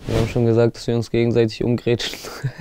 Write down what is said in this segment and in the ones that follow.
Wir haben schon gesagt, dass wir uns gegenseitig umgrätschen.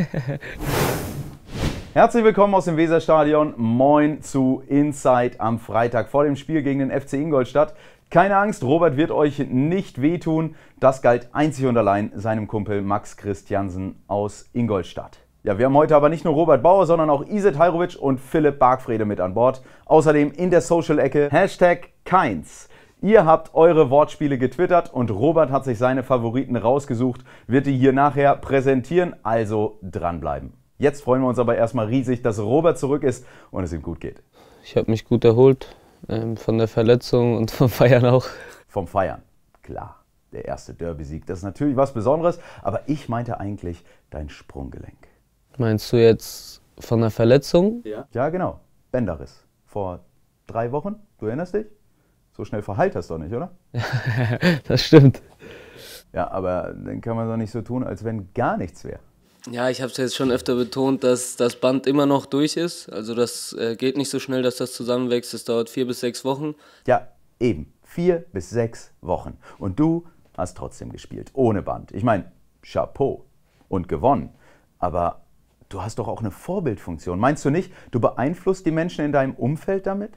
Herzlich willkommen aus dem Weserstadion. Moin zu Inside am Freitag vor dem Spiel gegen den FC Ingolstadt. Keine Angst, Robert wird euch nicht wehtun. Das galt einzig und allein seinem Kumpel Max Christiansen aus Ingolstadt. Ja, wir haben heute aber nicht nur Robert Bauer, sondern auch Izet Hajrović und Philipp Bargfrede mit an Bord. Außerdem in der Social-Ecke #Keins. Ihr habt eure Wortspiele getwittert und Robert hat sich seine Favoriten rausgesucht, wird die hier nachher präsentieren, also dranbleiben. Jetzt freuen wir uns aber erstmal riesig, dass Robert zurück ist und es ihm gut geht. Ich habe mich gut erholt von der Verletzung und vom Feiern auch. Vom Feiern, klar. Der erste Derby-Sieg, das ist natürlich was Besonderes, aber ich meinte eigentlich dein Sprunggelenk. Meinst du jetzt von der Verletzung? Ja, genau. Bänderriss. Vor 3 Wochen, du erinnerst dich? So schnell verheilt das doch nicht, oder? Das stimmt. Ja, aber dann kann man doch nicht so tun, als wenn gar nichts wäre. Ja, ich habe es jetzt schon öfter betont, dass das Band immer noch durch ist. Also das geht nicht so schnell, dass das zusammenwächst. Das dauert 4 bis 6 Wochen. Ja, eben. 4 bis 6 Wochen. Und du hast trotzdem gespielt, ohne Band. Ich meine, Chapeau und gewonnen. Aber du hast doch auch eine Vorbildfunktion. Meinst du nicht, du beeinflusst die Menschen in deinem Umfeld damit?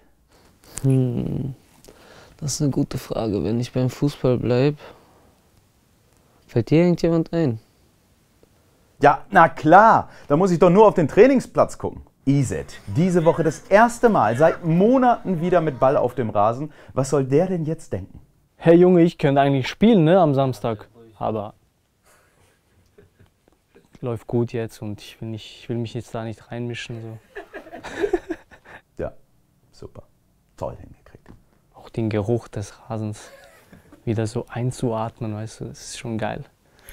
Das ist eine gute Frage. Wenn ich beim Fußball bleibe, fällt dir irgendjemand ein? Ja, na klar. Da muss ich doch nur auf den Trainingsplatz gucken. Izet, diese Woche das erste Mal seit Monaten wieder mit Ball auf dem Rasen. Was soll der denn jetzt denken? Hey Junge, ich könnte eigentlich spielen, ne, am Samstag. Aber läuft gut jetzt und ich will mich jetzt da nicht reinmischen. So. Ja, super. Toll hingekriegt. Auch den Geruch des Rasens wieder so einzuatmen, weißt du, das ist schon geil.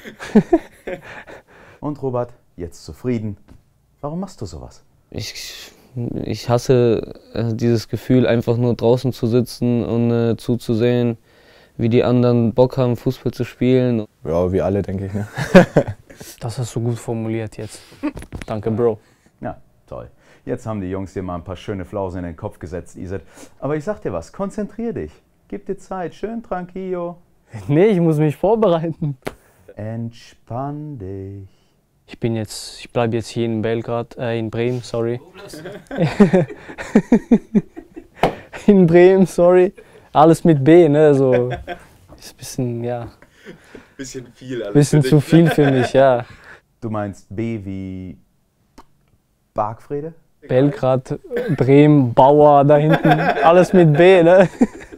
Und Robert, jetzt zufrieden. Warum machst du sowas? Ich hasse dieses Gefühl, einfach nur draußen zu sitzen und zuzusehen, wie die anderen Bock haben, Fußball zu spielen. Ja, wie alle, denke ich. Ne? Das hast du gut formuliert jetzt. Danke, Bro. Ja, toll. Jetzt haben die Jungs dir mal ein paar schöne Flausen in den Kopf gesetzt, Izet. Aber ich sag dir was, konzentrier dich. Gib dir Zeit, schön tranquillo. Nee, ich muss mich vorbereiten. Entspann dich. Ich bleibe jetzt hier in Belgrad, in Bremen, sorry. In Bremen, sorry. Alles mit B, ne, so. Ist ein bisschen, ja. Bisschen viel alles. Bisschen zu viel für mich, ja. Du meinst B wie Bargfrede? Belgrad, Bremen, Bauer, da hinten, alles mit B, ne?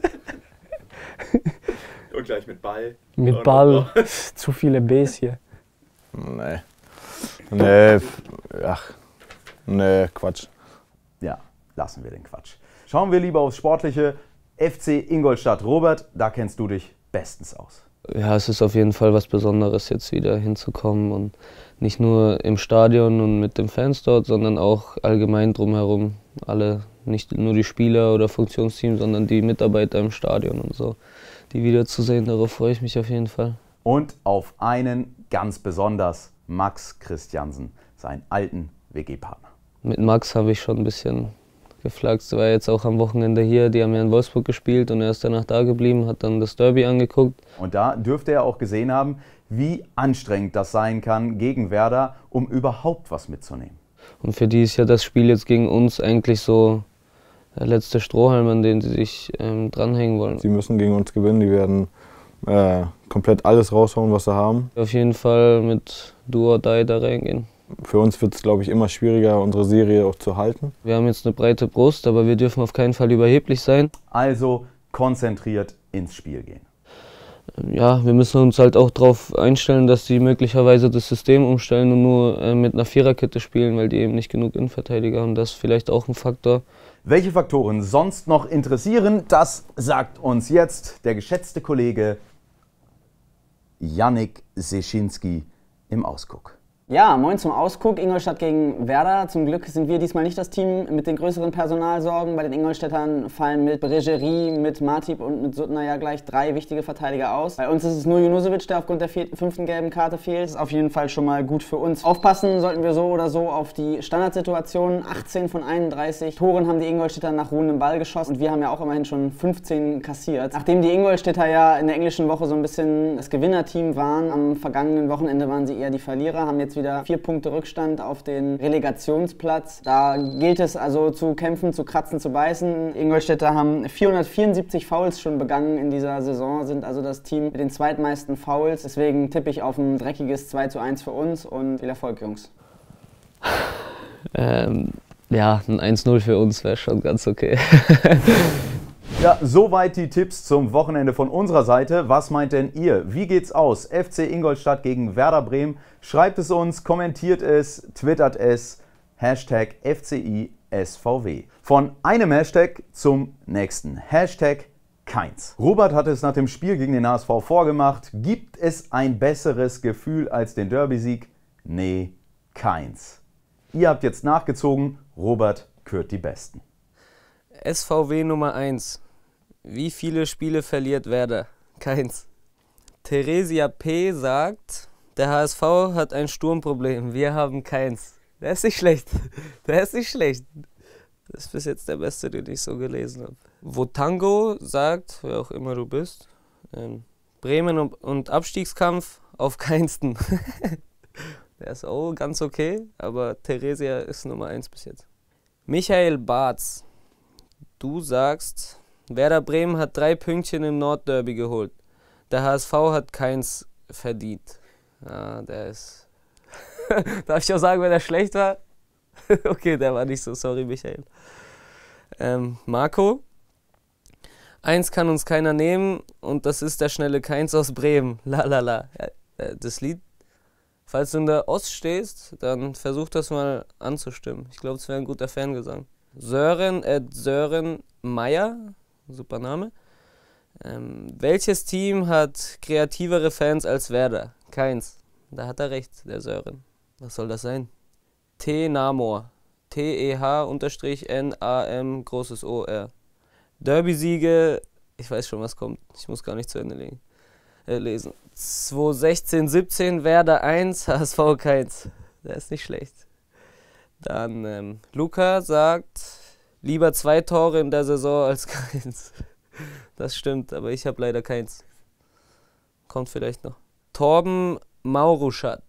Und gleich mit Ball. Mit Ball, zu viele Bs hier. Nee. Nee, ach, nee, Quatsch. Ja, lassen wir den Quatsch. Schauen wir lieber aufs Sportliche. FC Ingolstadt. Robert, da kennst du dich bestens aus. Ja, es ist auf jeden Fall was Besonderes, jetzt wieder hinzukommen und nicht nur im Stadion und mit den Fans dort, sondern auch allgemein drumherum. Alle, nicht nur die Spieler oder Funktionsteams, sondern die Mitarbeiter im Stadion und so, die wiederzusehen. Darauf freue ich mich auf jeden Fall. Und auf einen ganz besonders, Max Christiansen, seinen alten WG-Partner. Mit Max habe ich schon ein bisschen geflaxt. Er war jetzt auch am Wochenende hier, die haben ja in Wolfsburg gespielt und er ist danach da geblieben, hat dann das Derby angeguckt. Und da dürfte er auch gesehen haben, wie anstrengend das sein kann gegen Werder, um überhaupt was mitzunehmen. Und für die ist ja das Spiel jetzt gegen uns eigentlich so der letzte Strohhalm, an den sie sich dranhängen wollen. Sie müssen gegen uns gewinnen, die werden komplett alles raushauen, was sie haben. Auf jeden Fall mit Do or Die da reingehen. Für uns wird es, glaube ich, immer schwieriger, unsere Serie auch zu halten. Wir haben jetzt eine breite Brust, aber wir dürfen auf keinen Fall überheblich sein. Also konzentriert ins Spiel gehen. Ja, wir müssen uns halt auch darauf einstellen, dass sie möglicherweise das System umstellen und nur mit einer Viererkette spielen, weil die eben nicht genug Innenverteidiger haben. Das ist vielleicht auch ein Faktor. Welche Faktoren sonst noch interessieren, das sagt uns jetzt der geschätzte Kollege Yannick Seschinski im Ausguck. Ja, moin zum Ausguck. Ingolstadt gegen Werder. Zum Glück sind wir diesmal nicht das Team mit den größeren Personalsorgen. Bei den Ingolstädtern fallen mit Bregerie, mit Matip und mit Suttner ja gleich 3 wichtige Verteidiger aus. Bei uns ist es nur Junusovic, der aufgrund der 5. gelben Karte fehlt. Das ist auf jeden Fall schon mal gut für uns. Aufpassen sollten wir so oder so auf die Standardsituationen. 18 von 31 Toren haben die Ingolstädter nach ruhendem Ball geschossen. Und wir haben ja auch immerhin schon 15 kassiert. Nachdem die Ingolstädter ja in der englischen Woche so ein bisschen das Gewinnerteam waren, am vergangenen Wochenende waren sie eher die Verlierer, haben jetzt wieder 4 Punkte Rückstand auf den Relegationsplatz. Da gilt es also zu kämpfen, zu kratzen, zu beißen. Ingolstädter haben 474 Fouls schon begangen in dieser Saison, sind also das Team mit den zweitmeisten Fouls. Deswegen tippe ich auf ein dreckiges 2:1 für uns und viel Erfolg, Jungs. Ja, ein 1:0 für uns wäre schon ganz okay. Ja, soweit die Tipps zum Wochenende von unserer Seite. Was meint denn ihr? Wie geht's aus? FC Ingolstadt gegen Werder Bremen? Schreibt es uns, kommentiert es, twittert es, Hashtag FCISVW. Von einem Hashtag zum nächsten. Hashtag keins. Robert hat es nach dem Spiel gegen den HSV vorgemacht. Gibt es ein besseres Gefühl als den Derby-Sieg? Nee, keins. Ihr habt jetzt nachgezogen. Robert kürt die Besten. SVW Nummer 1. Wie viele Spiele verliert Werder? Keins. Theresia P. sagt, der HSV hat ein Sturmproblem, wir haben keins. Der ist nicht schlecht. Der ist nicht schlecht. Das ist bis jetzt der beste, den ich so gelesen habe. Wotango sagt, wer auch immer du bist, Bremen und Abstiegskampf auf keinsten. Der ist auch ganz okay, aber Theresia ist Nummer 1 bis jetzt. Michael Barz. Du sagst, Werder Bremen hat 3 Pünktchen im Nordderby geholt. Der HSV hat keins verdient. Ja, der ist... Darf ich auch sagen, wenn er schlecht war? Okay, der war nicht so, sorry Michael. Marco. 1 kann uns keiner nehmen und das ist der schnelle Keins aus Bremen. La. Das Lied, falls du in der Ost stehst, dann versuch das mal anzustimmen. Ich glaube, es wäre ein guter Fangesang. Sören Meier, super Name. Welches Team hat kreativere Fans als Werder? Keins. Da hat er recht, der Sören. Was soll das sein? T-Namor. T-E-H-N-A-M großes O-R. Derby-Siege, ich weiß schon, was kommt. Ich muss gar nicht zu Ende lesen. 2016-17 Werder 1, HSV keins. Der ist nicht schlecht. Dann Luca sagt, lieber 2 Tore in der Saison als keins. Das stimmt, aber ich habe leider keins. Kommt vielleicht noch. Torben Mauruschat.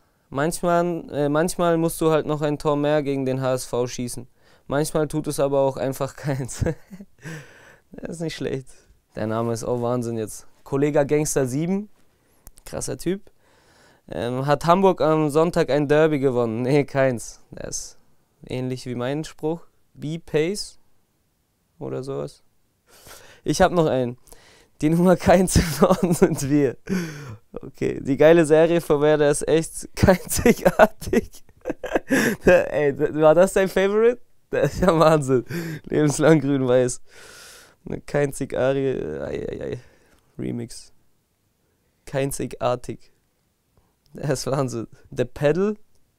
Manchmal musst du halt noch ein Tor mehr gegen den HSV schießen. Manchmal tut es aber auch einfach keins. Das ist nicht schlecht. Der Name ist auch Wahnsinn jetzt. Kollege Gangster 7, krasser Typ. Hat Hamburg am Sonntag ein Derby gewonnen? Nee, keins. Der ist ähnlich wie mein Spruch. B-Pace oder sowas. Ich habe noch einen. Die Nummer keins im Norden sind wir. Okay, die geile Serie von Werder ist echt einzigartig. Ey, war das dein Favorite? Das ist ja Wahnsinn. Lebenslang grün-weiß. Eine einzigartige Remix. Einzigartig. Das ist Wahnsinn. The Pedal.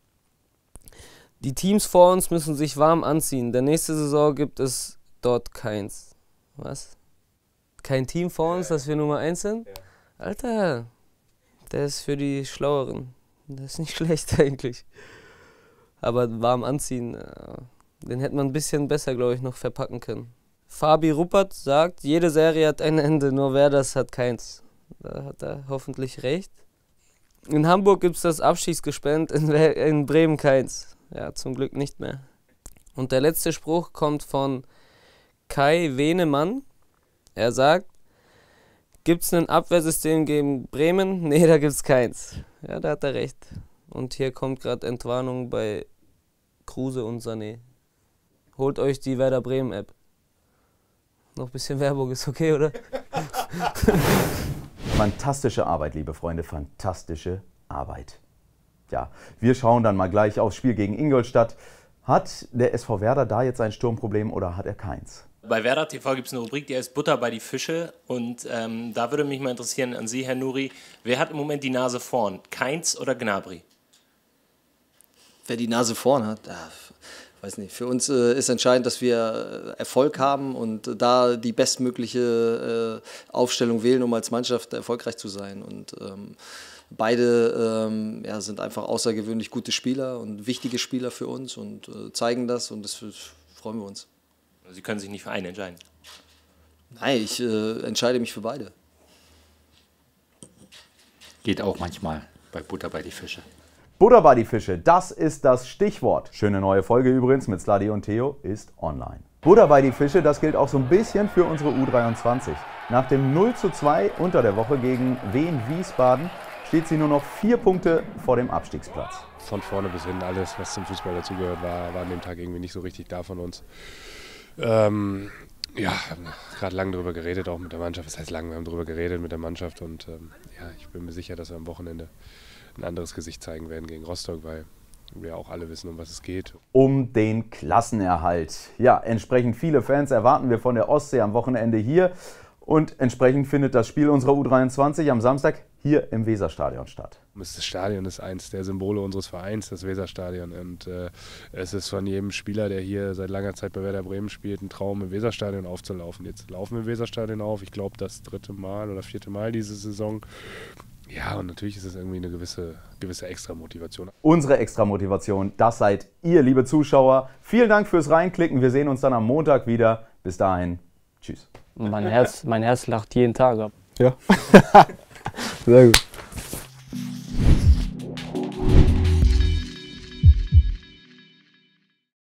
Die Teams vor uns müssen sich warm anziehen. Der nächste Saison gibt es dort keins. Was? Kein Team vor uns, dass wir Nummer 1 sind? Ja. Alter, der ist für die Schlaueren. Das ist nicht schlecht eigentlich. Aber warm anziehen, den hätte man ein bisschen besser, glaube ich, noch verpacken können. Fabi Ruppert sagt, jede Serie hat ein Ende, nur Werders hat keins. Da hat er hoffentlich recht. In Hamburg gibt es das Abschiedsgespenst, in Bremen keins. Ja, zum Glück nicht mehr. Und der letzte Spruch kommt von Kai Wehnemann. Er sagt, gibt es ein Abwehrsystem gegen Bremen? Nee, da gibt es keins. Ja, da hat er recht. Und hier kommt gerade Entwarnung bei Kruse und Sané. Holt euch die Werder Bremen App. Noch ein bisschen Werbung ist okay, oder? Fantastische Arbeit, liebe Freunde, fantastische Arbeit. Ja, wir schauen dann mal gleich aufs Spiel gegen Ingolstadt. Hat der SV Werder da jetzt ein Sturmproblem oder hat er keins? Bei Werder TV gibt es eine Rubrik, die heißt Butter bei die Fische. Und da würde mich mal interessieren an Sie, Herr Nuri, wer hat im Moment die Nase vorn? Keins oder Gnabry? wer die Nase vorn hat, weiß nicht. Für uns ist entscheidend, dass wir Erfolg haben und da die bestmögliche Aufstellung wählen, um als Mannschaft erfolgreich zu sein. Und beide sind einfach außergewöhnlich gute Spieler und wichtige Spieler für uns und zeigen das und das freuen wir uns. Sie können sich nicht für einen entscheiden? Nein, ich entscheide mich für beide. Geht auch manchmal bei Butter bei die Fische. Butter bei die Fische, das ist das Stichwort. Schöne neue Folge übrigens mit Sladi und Theo ist online. Butter bei die Fische, das gilt auch so ein bisschen für unsere U23. Nach dem 0:2 unter der Woche gegen Wien Wiesbaden steht sie nur noch 4 Punkte vor dem Abstiegsplatz. Von vorne bis hin alles, was zum Fußball dazugehört, war an dem Tag irgendwie nicht so richtig da von uns. Haben gerade lange darüber geredet, auch mit der Mannschaft. Das heißt lange, wir haben darüber geredet mit der Mannschaft und ich bin mir sicher, dass wir am Wochenende ein anderes Gesicht zeigen werden gegen Rostock, weil wir auch alle wissen, um was es geht. Um den Klassenerhalt. Ja, entsprechend viele Fans erwarten wir von der Ostsee am Wochenende hier und entsprechend findet das Spiel unserer U23 am Samstag hier im Weserstadion statt. Das Stadion ist eins der Symbole unseres Vereins, das Weserstadion. Und es ist von jedem Spieler, der hier seit langer Zeit bei Werder Bremen spielt, ein Traum, im Weserstadion aufzulaufen. Jetzt laufen wir im Weserstadion auf, ich glaube das 3. Mal oder 4. Mal diese Saison. Ja, und natürlich ist es irgendwie eine gewisse Extra-Motivation. Unsere Extra-Motivation, das seid ihr, liebe Zuschauer. Vielen Dank fürs Reinklicken. Wir sehen uns dann am Montag wieder. Bis dahin, tschüss. Mein Herz lacht jeden Tag ab. Ja, sehr gut.